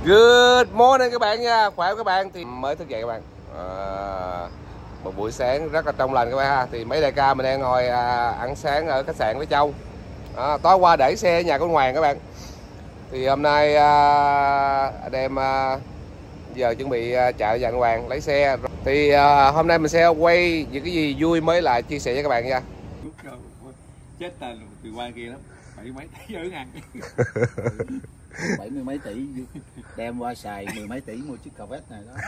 Good morning các bạn nha, khỏe không các bạn? Thì mới thức dậy các bạn. Một buổi sáng rất là trong lành các bạn ha. Thì mấy đại ca mình đang ngồi ăn sáng ở khách sạn với Châu. Tối qua để xe ở nhà của Hoàng các bạn. Thì hôm nay anh em giờ chuẩn bị chạy nhà Hoàng lấy xe. Thì hôm nay mình sẽ quay những cái gì vui mới lại chia sẻ với các bạn nha. Chết tên từ qua kia lắm, 70 mấy tỷ ở ăn. 70 mấy tỷ đem qua xài 10 mấy tỷ mua chiếc Corvette này đó.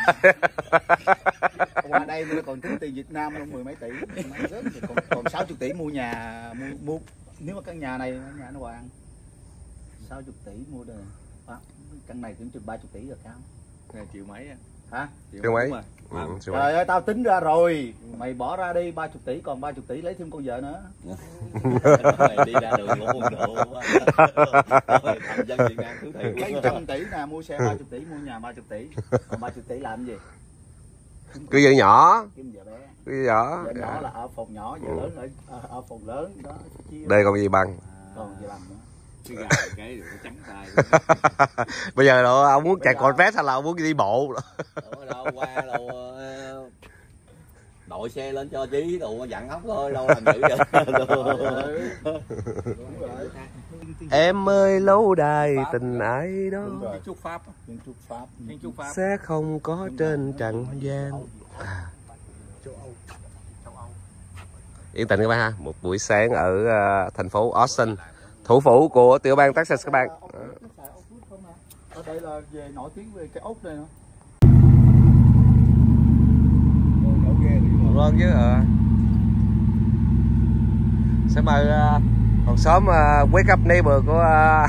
Qua đây mới còn tính tiền Việt Nam luôn 10 mấy tỷ, còn 60 tỷ mua nhà, mua nếu mà căn nhà này nhà nó Hoàng 60 tỷ mua được. Căn này cũng chừng 30 tỷ rồi cao. Này triệu mấy á. Hả? Triệu mấy? Trời ơi tao tính ra rồi, mày bỏ ra đi 30 tỷ, còn 30 tỷ lấy thêm con vợ nữa. Mày đi ra đường ngủ buồn độ quá. Dân Việt Nam thứ thiệt. Mấy trăm tỷ nè, mua xe 30 tỷ, mua nhà 30 tỷ. Còn 30 tỷ làm gì? Cứ vợ nhỏ. Kiếm vợ bé. Cứ nhỏ. Vợ nhỏ là ở phòng nhỏ, vợ lớn ở phòng lớn đó. Đây còn gì bằng. Còn gì bằng nữa. Cái gà cái rồi trắng tay. Bây giờ đâu ông muốn chạy Corvette hay là ông muốn đi bộ? Đâu qua đâu đội xe lên cho chí đồ dặn ốc thôi, đâu làm dữ vậy. Em ơi lâu đài tình ai đó Chúc Pháp. sẽ không có trên trần gian. Yên tĩnh các bạn ha, một buổi sáng ở thành phố Austin, thủ phủ của tiểu bang Texas các bạn. Ở đây là về nổi tiếng về cái ốc này nữa. Vâng chứ sẽ mời còn sớm wake up neighbor của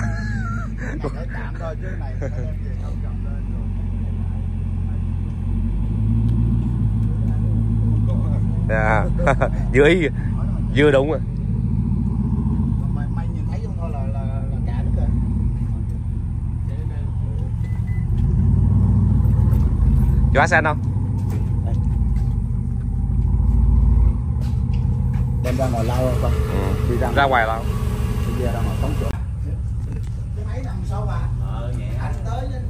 vừa ý vừa đúng rồi. Mày nhìn thấy không thôi là cả nước rồi. Chú Á Xanh không? Đem ra ngoài lâu không? Đi Ra ngoài lâu. Bây giờ ra ngoài phóng chỗ. Cái máy nằm sau bà. Nhẹ. Anh tới chứ.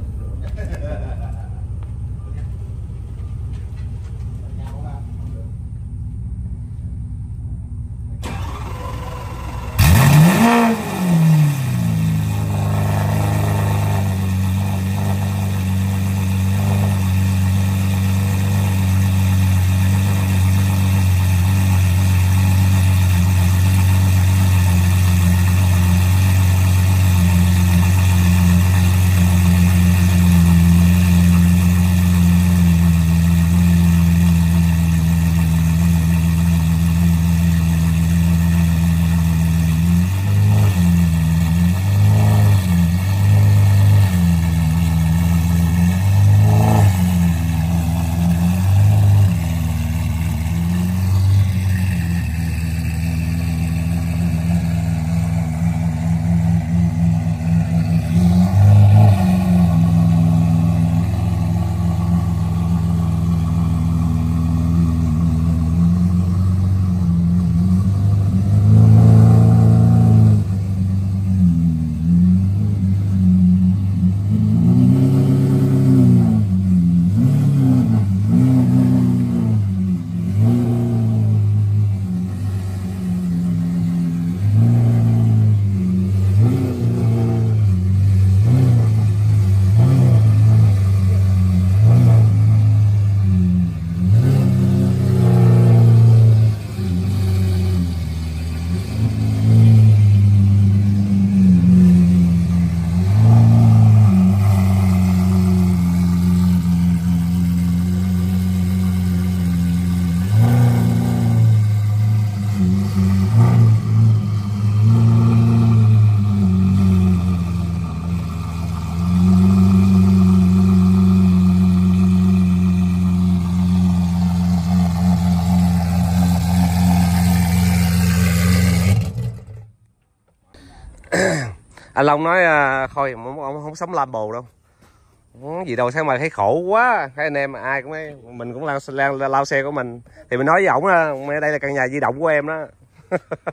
Anh Long nói thôi ông không sống Lambo đâu. Không gì đâu, sáng mà thấy khổ quá. Thấy anh em ai cũng thấy, mình cũng lao xe của mình. Thì mình nói với ổng đây là căn nhà di động của em đó.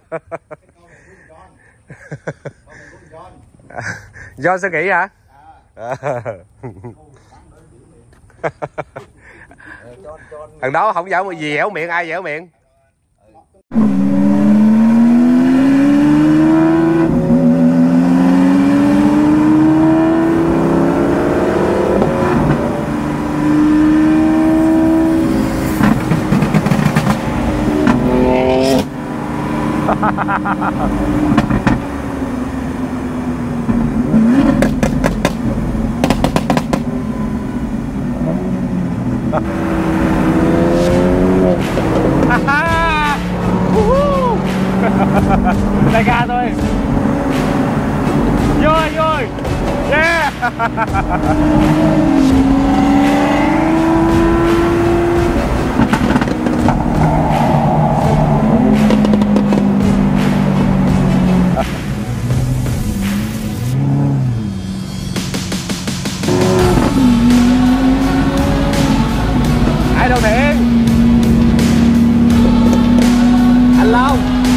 John sẽ nghỉ hả? Thằng đó không dẻo mà gì dẻo miệng, ai dẻo miệng. Tay ga thôi. Vui vui. Yeah. Ai đâu Thiện? Anh Long.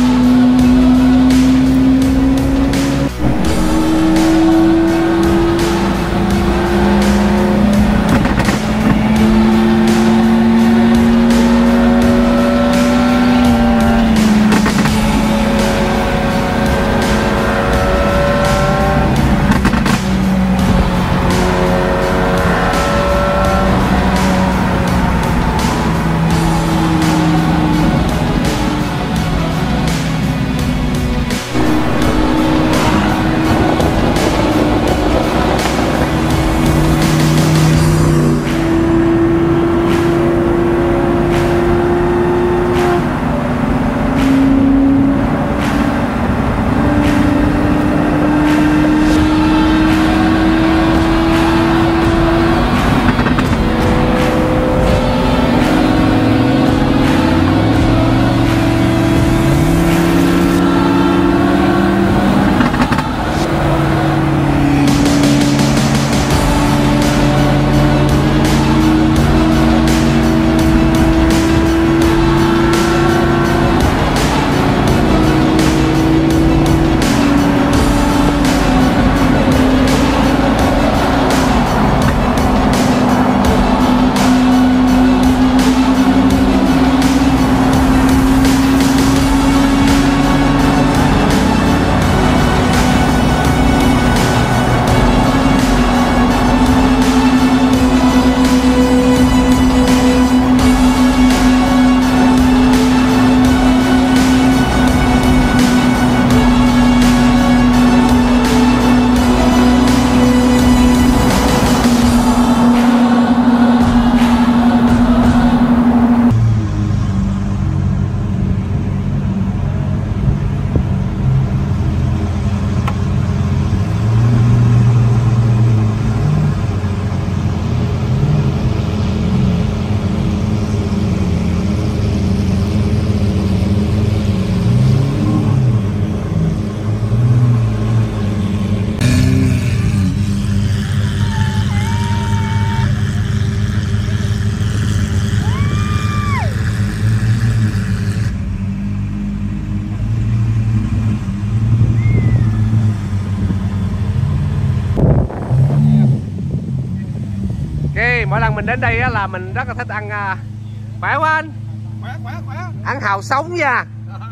Mỗi lần mình đến đây á, là mình rất là thích ăn. Khỏe quá anh. Khỏe. Ăn hàu sống nha.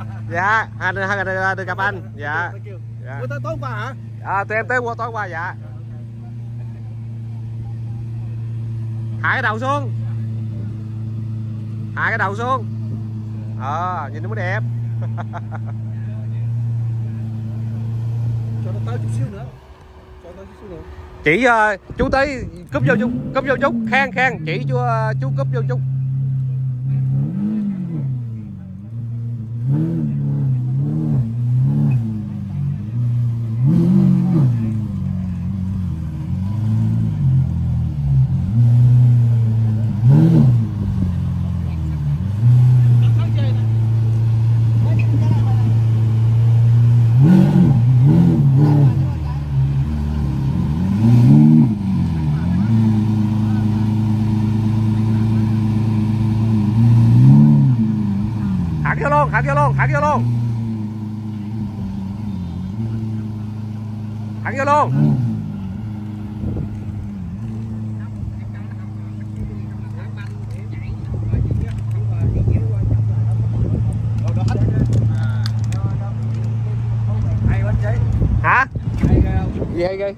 Dạ, được gặp anh. Dạ. Dạ. Tối qua hả? Tụi em tới qua tối qua dạ. Hạ cái đầu xuống. Hạ cái đầu xuống. Nhìn nó mới đẹp. Cho nó tới chút xíu nữa. Chỉ chú tới cúp vô chút, khen chỉ chú cúp vô chút. Thẳng vô luôn. Thẳng vô luôn. vậy ghê?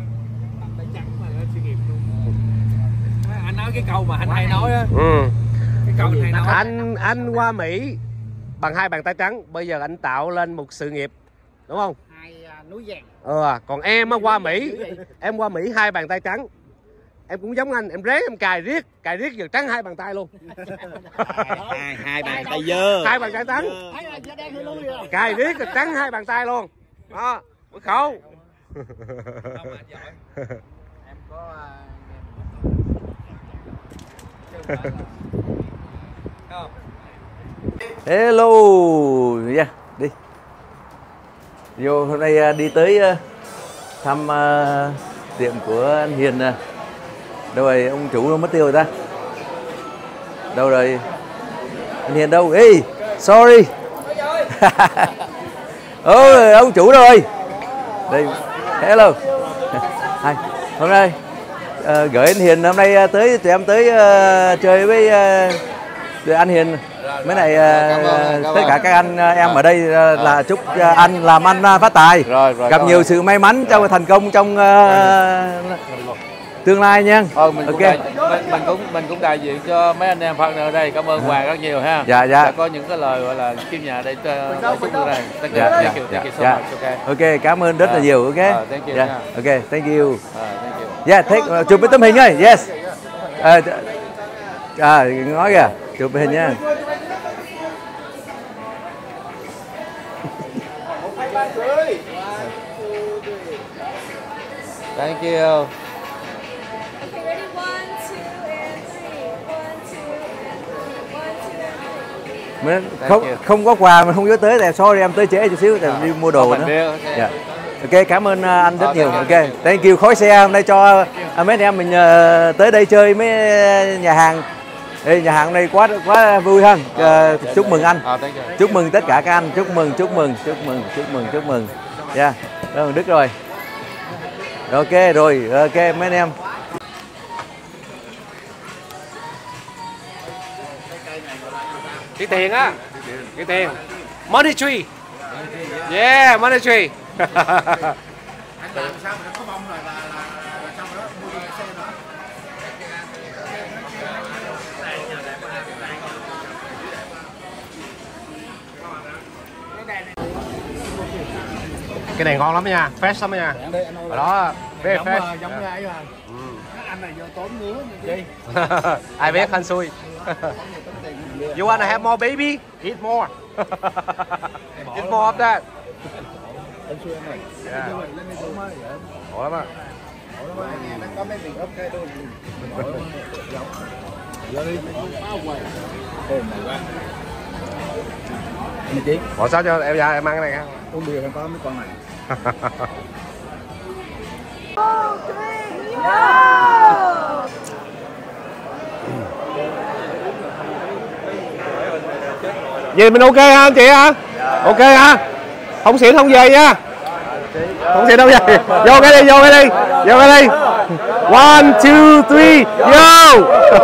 Anh nói cái câu mà anh hay nói á. Cái câu anh hay nói. Anh qua Mỹ bằng 2 bàn tay trắng, bây giờ anh tạo lên một sự nghiệp, đúng không? 2 núi vàng. Còn em qua Mỹ, em qua Mỹ 2 bàn tay trắng. Em cũng giống anh, em ráng em cài riết giờ trắng 2 bàn tay luôn. Hai bàn tay dơ. 2 bàn tay trắng. Cài riết trắng 2 bàn tay luôn. Đó, mới khổ. Em có Hello, yeah, đi. Vô hôm nay đi tới thăm tiệm của anh Hiền nè. Đâu rồi ông chủ nó mất tiêu rồi ta? Đâu rồi? Anh Hiền đâu? Ê, sorry. Ông chủ đâu rồi? Đây, hello. Hi. Hôm nay gửi anh Hiền hôm nay tới tụi em tới chơi với anh Hiền. Mấy này tất cả các anh em ở đây là chúc anh làm ăn phát tài, gặp nhiều sự may mắn trong thành công trong tương lai nha. Mình cũng đại diện cho mấy anh em partner ở đây, cảm ơn Hoàng rất nhiều ha. Dạ. Có những cái lời gọi là kim nhà để chúc mừng này. Thank you so much. Ok, cảm ơn rất là nhiều. Ok. Thank you. Ok, thank you. Thank you. Chụp cái tấm hình ơi. Yes. Nói kìa, chụp hình nha. Thank you. Okay, ready? 1, 2, and 3. 1, 2, and 3. 1, 2, and 3. Không có quà mình không nhớ tới, tại sorry em tới trễ chút xíu, tại đi mua đồ nữa. Dạ. Ok, cảm ơn anh rất nhiều. Ok, thank you. Khói xe hôm nay cho mấy anh em mình tới đây chơi mấy nhà hàng. Ê, nhà hàng này quá vui ha. Chúc mừng anh. Chúc mừng tất cả các anh. Chúc mừng. Dạ. Rồi Đức rồi. Ok rồi, ok mấy anh em. Cái tiền á, cái tiền. Money tree. Yeah, money tree. anh làm sao mà có bông rồi là xong đó mua đi xe nữa. Cái này ngon lắm nha, fresh lắm nha. Ở đó, very fresh. Giống như ấy mà. Anh này vô tốn ngứa như gì? Ai biết anh xui. You wanna have more baby? Eat more. Eat more of that. Yeah. Ổn lắm á. Có mấy việc ok thôi. Bỏ sao cho em ra em ăn cái này ha. Uống bia không có mấy con này. Gì mình ok ha anh chị hả? Ok ha. Không xỉn không về nha. Không xỉn đâu về. Vô cái đi. 1, 2, 3, vô.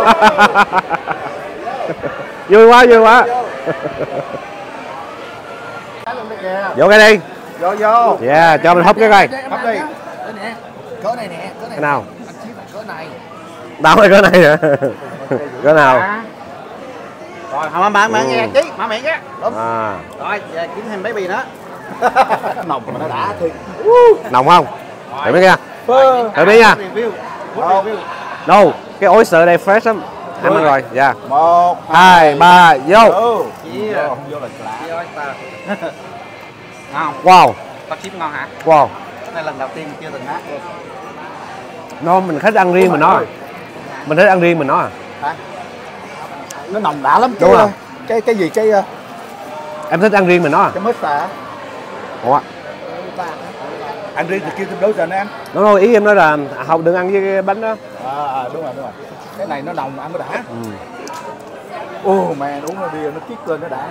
Vui quá. Vô cái đi. Vô. Yeah, cho mình húp cái coi. Húp đi. Cỡ này nè. Cái nào? Anh xíu cỡ này. Đâu rồi cỡ này hả? Cỡ nào? Rồi, không bán nghe chí, má miệng á. Đúng. Rồi, về kiếm thêm baby nữa. Nồng mà nó đã thiệt. Nồng không? Để mấy kia. Để mấy nha. No, cái oyster đây fresh lắm. Ăn rồi. Dạ. 1, 2, 3, vô. Không vô là lạ. Ngon. Wow. Có chip ngon hả? Wow. Cái này lần đầu tiên chưa từng hát luôn. No, mình thích ăn riêng mình nó. Mình thích ăn riêng mình nó à? Hả? Nó nồng đã lắm chứ. Đúng không? Cái gì em thích ăn riêng mình nó à? cái mít à? Ủa? Ăn riêng thì kêu thêm đối giờ nó ăn. Đúng rồi, ý em nói là không đừng ăn với cái bánh đó. Đúng rồi. Cái này nó nồng ăn nó đã. Mẹ uống cái bia nó kích lên nó đã.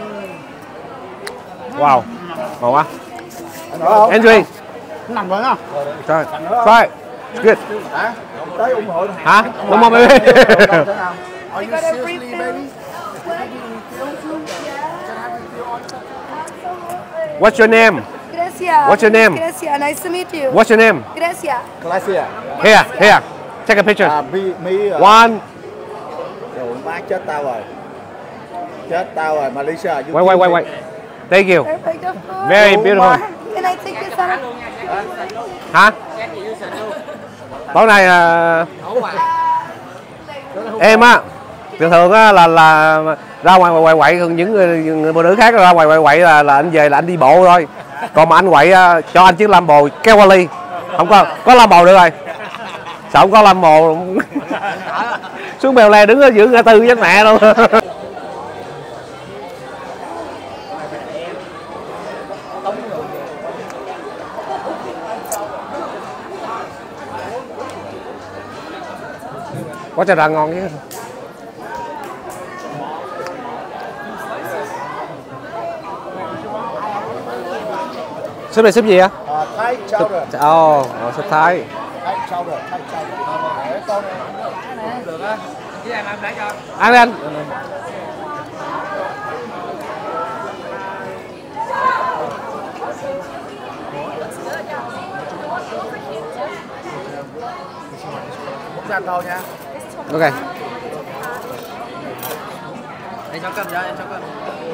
Wow. Ngon quá. Andrew. Nó nằm rồi á. Rồi. Try. Good. Tới ủng hộ hả? Đúng không baby? Are you seriously baby? What's your name? Gracia. What's your name? Gracia. Nice to meet you. What's your name? Gracia. Glacier. Here. Take a picture. Mi One. Rồi má chết tao rồi. Chết tao rồi, Malaysia. Wait. Thank you. Perfect. Of course. Very beautiful. Can I take this out? Hả? Tối nay em á thường á là ra ngoài quậy những người phụ nữ khác ra ngoài quậy là anh về là anh đi bộ thôi, còn mà anh quậy cho anh chiếc lam bồ kéo qua ly, không có lam bồ được rồi, sợ không có lam bồ xuống bèo le đứng ở giữa ngã tư với mẹ luôn. Có chả là ngon chứ. Súp này súp gì á? Thái chowder. Súp Thái. Thái chowder. Ăn đi anh. Ra thôi nha. Ok. Em cho cơm ra, em cho cơm.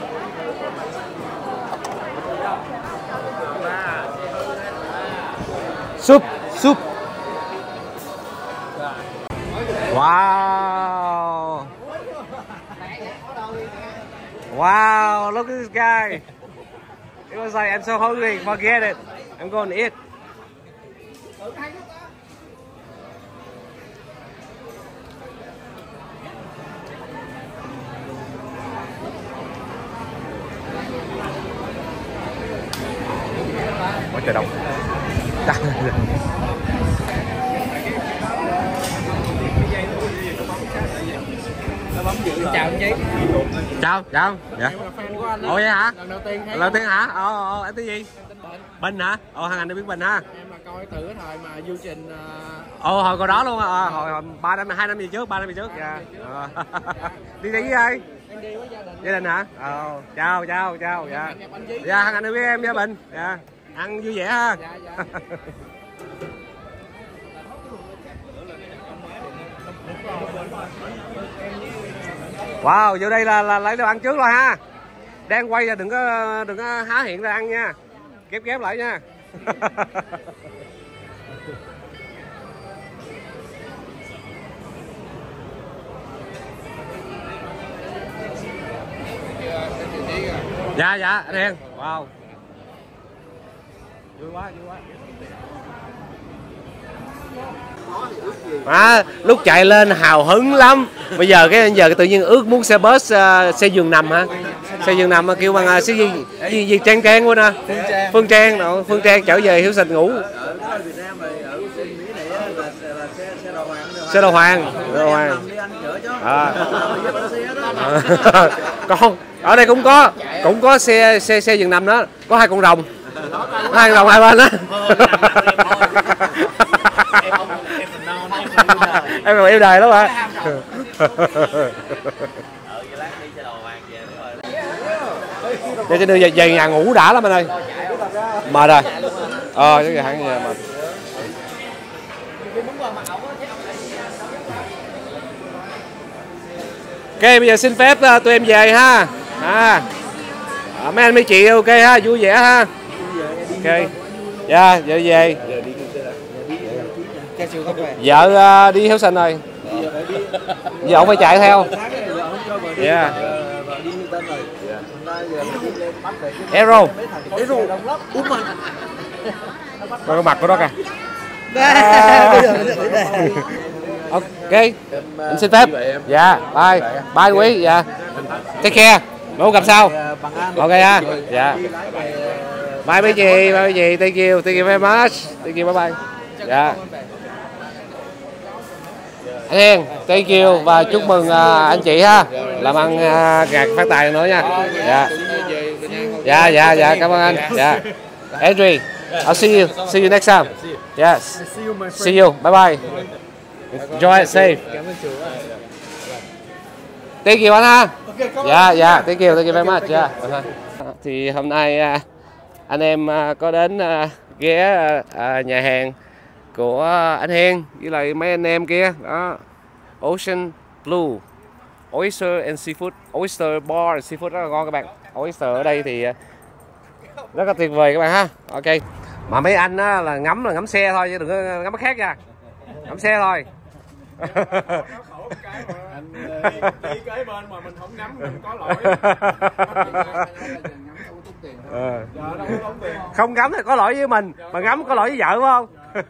Soup. Wow, look at this guy. It was like, I'm so hungry, forget it. I'm going to eat. Quá trời đông. Chào anh Chí. Chào. Dạ. Em là fan của anh. Ồ vậy hả? Lần đầu tiên thấy. Lần đầu tiên hả? Em tên gì? Bình hả? Thằng anh đã biết Bình ha. Em là coi từ cái thời mà du trình. Hồi còn đó luôn à. Hồi 2 năm về trước. Dạ. Đi với ai? Em đi với gia đình. Gia đình hả? Chào. Dạ. Dạ, thằng anh đã biết em với Bình. Dạ. Ăn vui vẻ ha. Dạ. Wow, vô đây là lấy đồ ăn trước rồi ha. Đang quay là đừng có há hiện ra ăn nha. Ghép lại nha. Dạ, đen. Wow. Vui quá. Lúc chạy lên hào hứng lắm. Bây giờ tự nhiên ước muốn xe bus xe giường nằm hả? Xe giường nằm kêu bằng xe gì Trang luôn nè. Phương Trang trở về Hiếu Sình ngủ. Xe đầu hoàng. Còn ở đây cũng có xe giường nằm đó, có 2 con rồng. 2 con rồng 2 bên đó. Em còn yêu đời lắm hả? Để cho đưa về nhà ngủ đã lắm anh ơi. Mệt rồi. Chứ giờ hẳn giờ mệt. Ok, bây giờ xin phép tụi em về ha. Mấy anh mấy chị ok ha, vui vẻ ha. Ok. Dạ, giờ về. Vợ đi Hiếu Sình rồi. Giờ ông phải chạy theo. Dạ. Hero. Coi cái mặt của nó kìa. Ok. Anh xin phép. Dạ, bye quý. Dạ. Take care. Bố gặp sau. Ok ha. Dạ. Bye mấy chị. Thank you very much. Thank you, bye bye. Dạ. Anh Hiền, thank you và chúc mừng anh chị ha. Làm ăn gạt phát tài nữa nha. Dạ, cảm ơn anh. Dạ. Andrew, I'll see you next time. Yes. See you. Bye bye. Enjoy it safe. Thank you anh ha. Dạ, thank you very much. Dạ. Thì hôm nay anh em có đến ghé nhà hàng của anh Hiền với lại mấy anh em kia đó. Ocean Blue Oyster and Seafood, Oyster Bar and Seafood rất là ngon các bạn. Oyster ở đây thì rất là tuyệt vời các bạn ha. Ok. Mà mấy anh á, là ngắm xe thôi chứ đừng có ngắm cái khác nha. Ngắm xe thôi. Anh đi kế bên mà mình không ngắm mình có lỗi. Không ngắm thì có lỗi với mình, mà ngắm có lỗi với vợ phải không?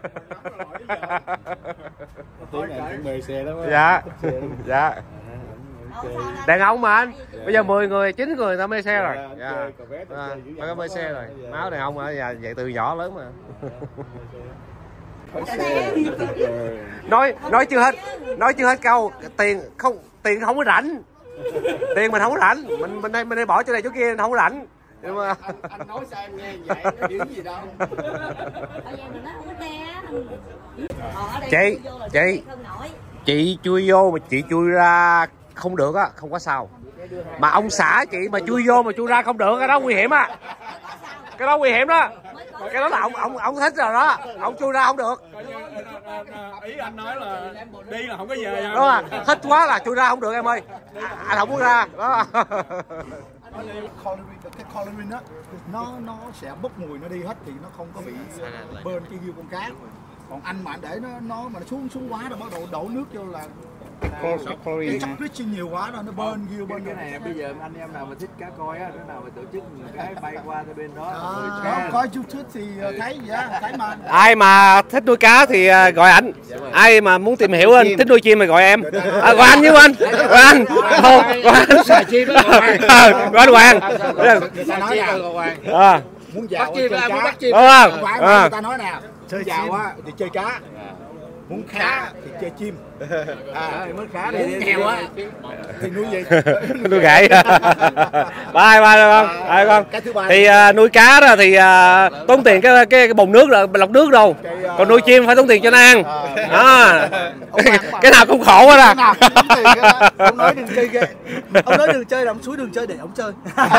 Dạ. Dạ. Đàn ông mà anh. Bây giờ 10 người, 9 người ta mê xe rồi. Dạ. Phải có mê xe rồi. Máu đàn ông mà vậy từ nhỏ lớn mà. Nói chưa hết câu, tiền không có rảnh. Tiền mình không có rảnh, mình đi bỏ chỗ này chỗ kia không có rảnh. Nhưng mà anh nói sao em nghe vậy có điểm gì đâu. Chị chui vô mà chị chui ra không được á, không có sao. Mà ông xã chị mà chui vô mà chui ra không được, cái đó nguy hiểm á. Cái đó nguy hiểm đó. Cái đó là ông thích rồi đó, ông chui ra không được. Ý anh nói là đi là không có về. Đó là thích quá là chui ra không được em ơi. Anh không muốn ra. Đó. Cái chlorine á nó sẽ bốc mùi, nó đi hết thì nó không có bị bơn cái ghiêu con cá. Còn anh mà để nó mà xuống quá rồi bắt đầu đổ nước vô là cái chất rich nhiều quá rồi nó bơn ghiêu bên cái này. Bây giờ anh em nào mà thích cá coi á, đứa nào mà tổ chức cái bay qua tới bên đó coi YouTube thì thấy thấy mà. Ai mà thích nuôi cá thì gọi ảnh. Ai mà muốn tìm hiểu anh thích nuôi chim thì gọi em. Gọi anh với anh. Gọi anh. Không, gọi anh. Gọi anh Hoàng. Muốn giàu bắt chim, muốn bắt chim. Người ta nói nè, chơi giàu á thì chơi cá, muốn khá thì chơi chim, muốn khá muốn nghèo á thì nuôi gì? Nuôi gậy. Bye con. Cái thứ ba thì nuôi cá đó thì tốn tiền cái bồn nước rồi lọc nước đâu. Còn nuôi chim phải tốn tiền cho nó ăn. Cái nào cũng khổ quá à. Ông nói đừng chơi ghê. Ông nói đừng chơi là ông suối đừng chơi để ông chơi.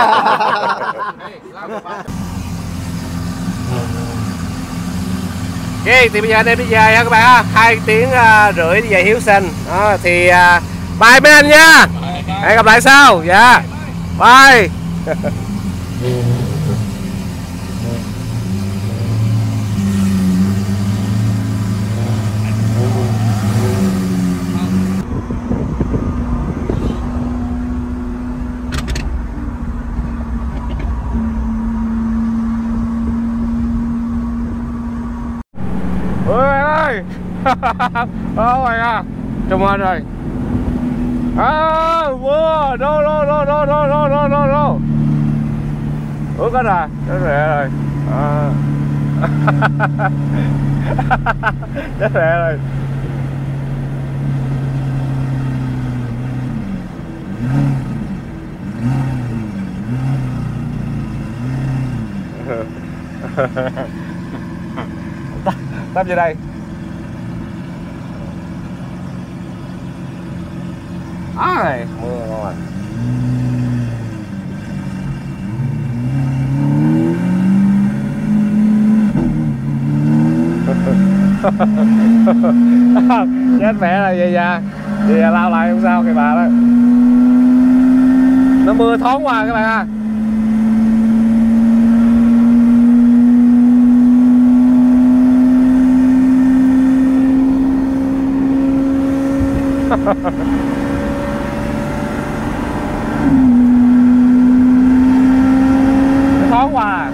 Ok, thì bây giờ anh em đi về ha các bạn ha. 2 tiếng rưỡi đi về Hiếu Sinh. Đó, thì bye mấy anh nha. Hẹn gặp lại sau. Dạ. Bye. Ơi. Ôi à. Cảm ơn rồi. Wow, no. Ủa có rồi, chết rẻ rồi. Chết rẻ rồi. Tắm vô đây. Mưa ngon rồi. Chết mẹ rồi vậy da. Vậy lao lại không sao kìa bà đó. Nó mưa thoáng qua các bạn ha. Thoáng qua.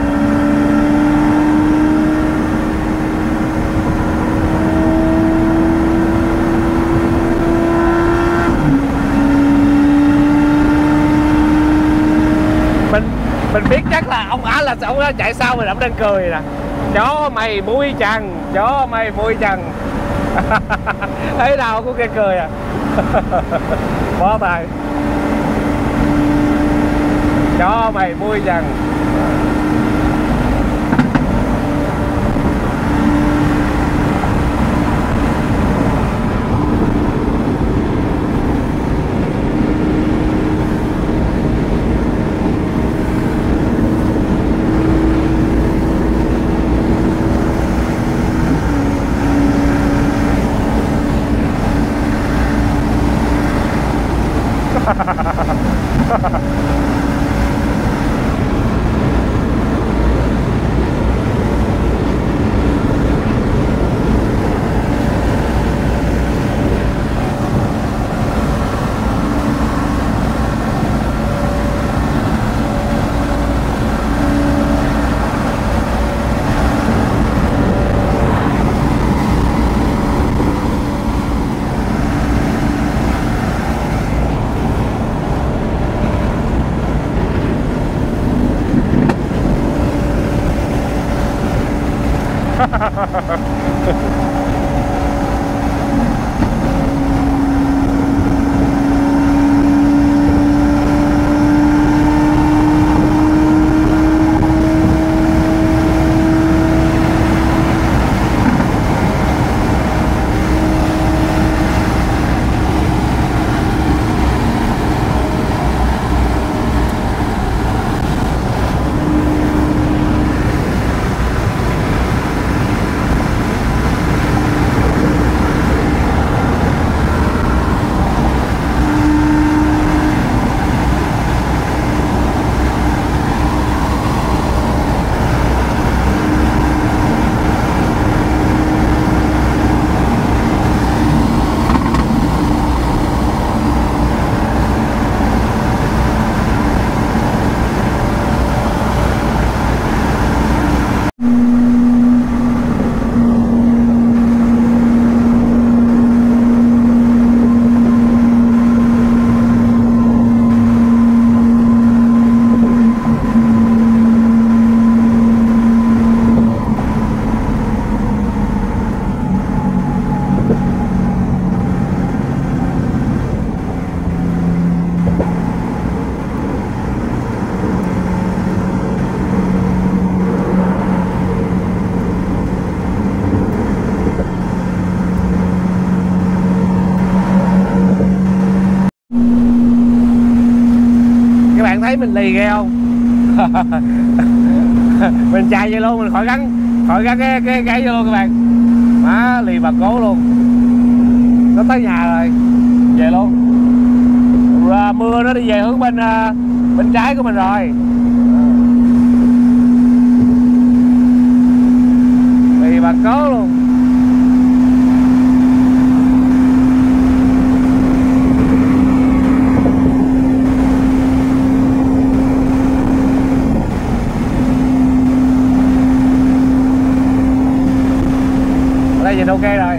Mình biết chắc là ông á là ông chạy sau mình ông đang cười nè. Chó mày muối chằn, chó mày muối chằn. Thấy đâu cũng kia cười à. Bó tay. Chó mày muối chằn. Thấy mình lì ghê không? Mình chạy vậy luôn, mình khỏi gắn cái gáy vô luôn các bạn. Má lì bà cố luôn. Nó tới nhà rồi, về luôn. Rồi, mưa nó đi về hướng bên trái của mình rồi. Lì bà cố luôn. Đây nhìn ok rồi.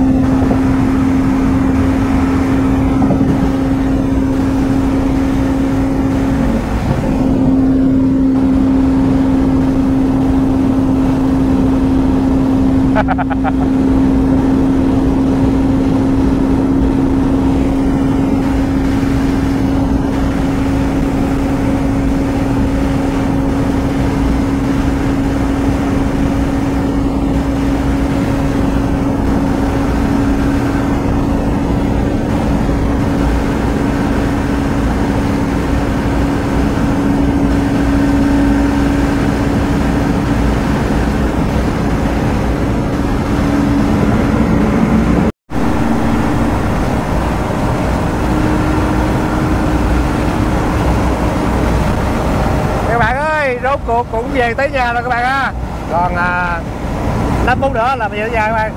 Rốt cuộc cũng về tới nhà rồi các bạn á. Còn 5 phút nữa là về tới nhà các bạn.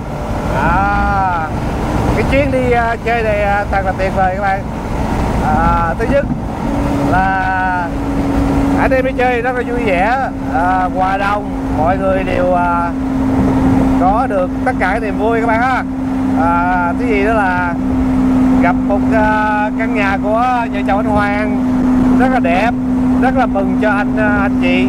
Cái chuyến đi chơi này thật là tuyệt vời các bạn. Thứ nhất là ở đây mới chơi rất là vui vẻ, hòa đồng, mọi người đều có được tất cả cái niềm vui các bạn á. Thứ gì đó là gặp một căn nhà của vợ chồng anh Hoàng rất là đẹp, rất là mừng cho anh chị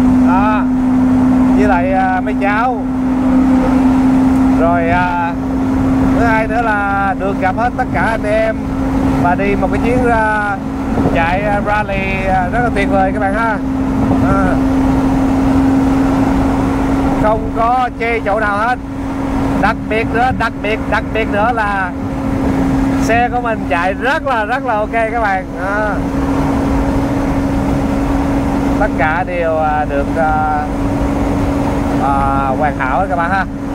với lại mấy cháu. Rồi thứ hai nữa là được gặp hết tất cả anh em và đi một cái chuyến chạy rally rất là tuyệt vời các bạn ha. Không có chê chỗ nào hết. Đặc biệt nữa là xe của mình chạy rất là ok các bạn. Tất cả đều được hoàn hảo các bạn ha.